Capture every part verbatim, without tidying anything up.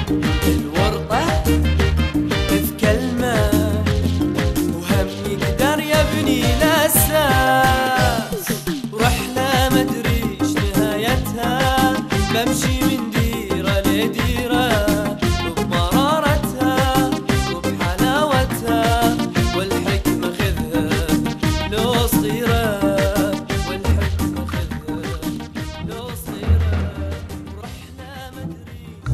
الورطة في كلمة وهم يقدر يبني الأساس، ورحلة مدري ايش نهايتها، بمشي من ديرة لديرة وبمرارتها وبحلاوتها، والحكمة خذها لو صغيرة، والحكمة خذها لو صغيرة، ورحلة مدري ايش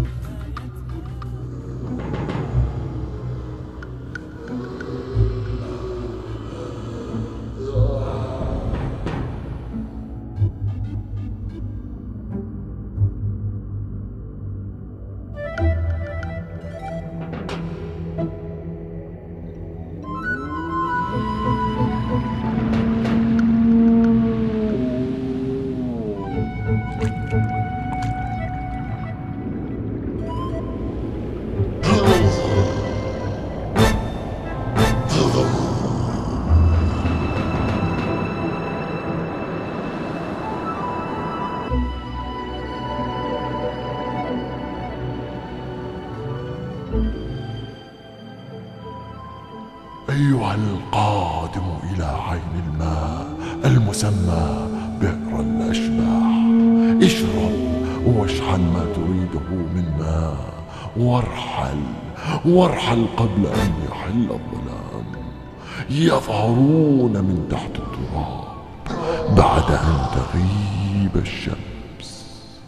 أيها القادم إلى عين الماء المسمى بئر الأشباح، اشرب واشحن ما تريده من ماء، وارحل وارحل قبل أن يحل الظلام، يظهرون من تحت التراب بعد أن تغيب الشمس.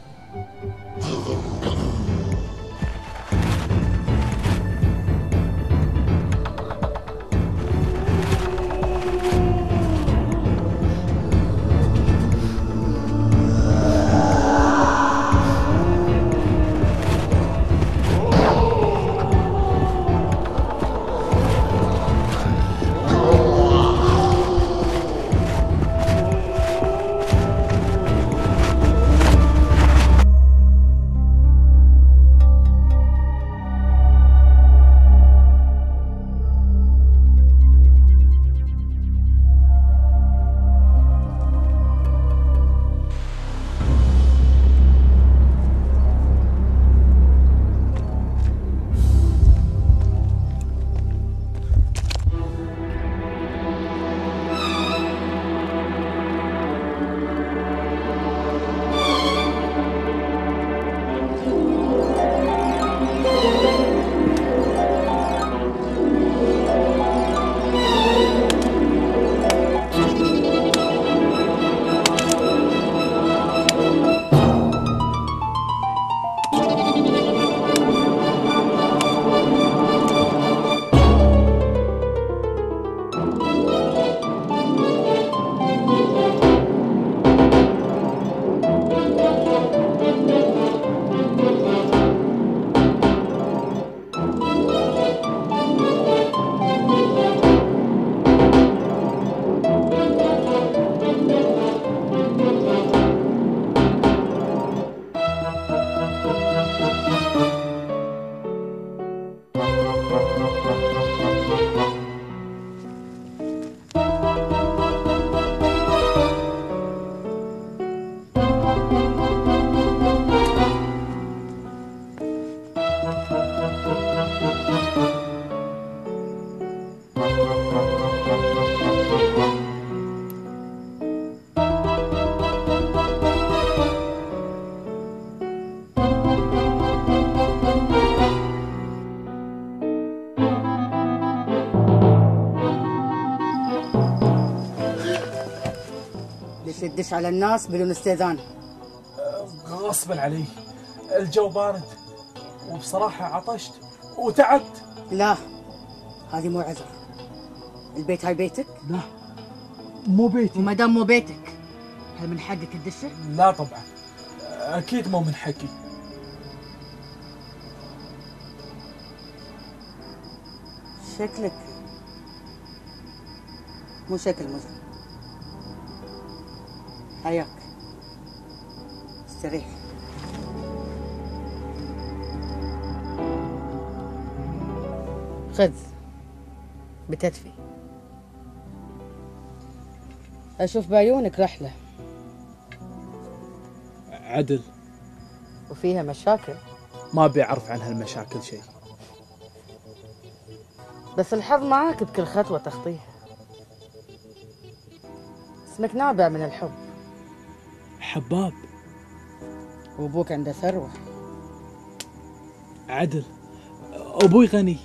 ليش تدش على الناس بدون استئذان؟ غصبا علي، الجو بارد وبصراحة عطشت وتعبت. لا، هذه مو عذر. البيت هاي بيتك؟ لا مو بيتي. وما دام مو بيتك هل من حقك تدشه؟ لا طبعا، أكيد مو من حقي. شكلك مو شكل مجرم. حياك، استريح. خذ بتدفي. أشوف بعيونك رحلة عدل وفيها مشاكل. ما بيعرف عن هالمشاكل شيء. بس الحظ معاك بكل خطوة تخطيها. اسمك نابع من الحب، حباب. وابوك عنده ثروة. عدل. أبوي غني.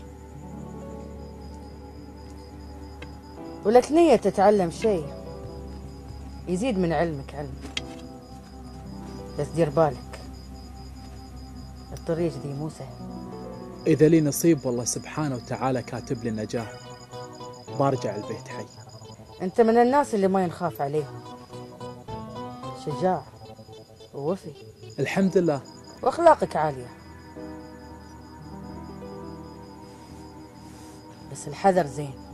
ولك نية تتعلم شيء يزيد من علمك علم، بس دير بالك الطريق ذي مو سهل. إذا لي نصيب والله سبحانه وتعالى كاتب لي النجاة، برجع البيت حي. انت من الناس اللي ما ينخاف عليهم، شجاع ووفي، الحمد لله. واخلاقك عالية، بس الحذر زين.